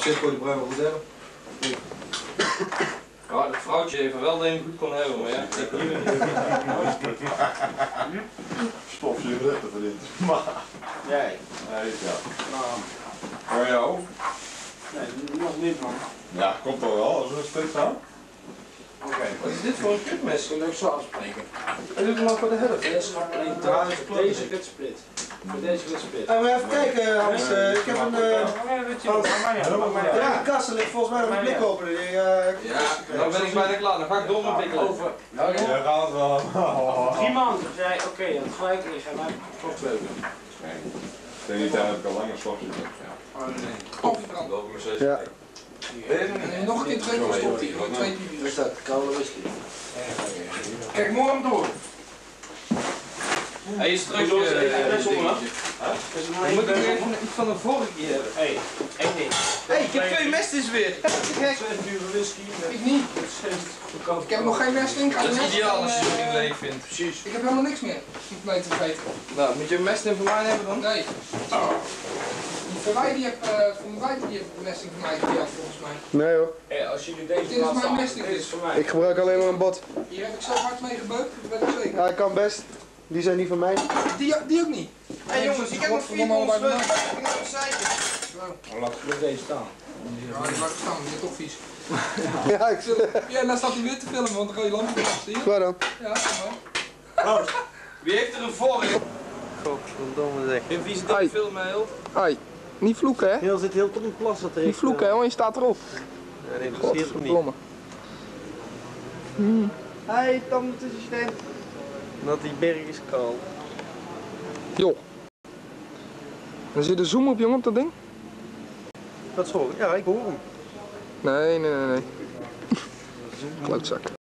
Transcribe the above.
Circo die bruin wel goed hebben. Ja, dat vrouwtje even wel dat je hem goed kon hebben, maar ja, ik hier niet. Stof je rechten verdiend. Maar. Jij? Nee, ja. Nou, Voor jou? nee, nog niet man. Ja, komt toch wel als we een steeds aan? Oké. Wat is dit voor een kutmes? Zullen we ook zo afspreken? Hij doet hem maar voor de helft. Deze gaat alleen deze get split. Voor deze get split. Maar even kijken Hans, ik heb een... Ja, kassen ligt volgens mij nog een blikopener. Ja, dan ben ik bijna klaar. Dan ga ik door met blik over. Ja, gaat wel. 3 maanden zei oké, dat gelijk liggen en dan klopt leuk. Tegen die tijd heb ik al langer slokje. Ja. Nog een keer twee stop die, twee die. Dus dat koude whisky. Kijk, morgen door. Hij is terug. Moet Moet ik even iets van de vorige keer hebben? Hé, één ding. Hé, ik heb 2 mestes weer. Twee dure whisky. Ik niet. Ik heb nog geen mes in. Dat is ideaal als je het niet leeg vindt. Precies. Ik heb helemaal niks meer. Om mee te vergeten. Nou, moet je een mest in voor mij hebben dan? Nee. Voor mij die heeft mesting voor mij gedeeld volgens mij. Nee hoor, Hé, als jullie deze Dit is laten mijn staan, mesting. deze is voor mij. ik gebruik alleen maar een bot. Hier heb ik zo hard mee gebeukt, dat weet ik zeker. Ja, ik kan best. Die zijn niet van mij. Die ook niet. Hé jongens, ik heb nog 4 bons spullen. Ik heb nog een zeiken. Laat ik deze staan. Ja, die laat ik staan, die is toch vies. Ja, ik Ja, dan staat hij weer te filmen, want de rode lamp is zie je? Waar dan? Ja, maar. Wie heeft er een vork? Godverdomme zeg. Geen vieze dikke film, heel. Ai, niet vloeken hè? Heel zit heel tot een plas dat er Niet vloeken hè, want je staat erop. Ja, nee, dat is niet. Godverdomme. Hey, tandartsassistent. Dat die berg is koud. Joh. Er zit een zoom op jongen op dat ding? Dat is hoor. Ja, ik hoor hem. Nee. Klootzak.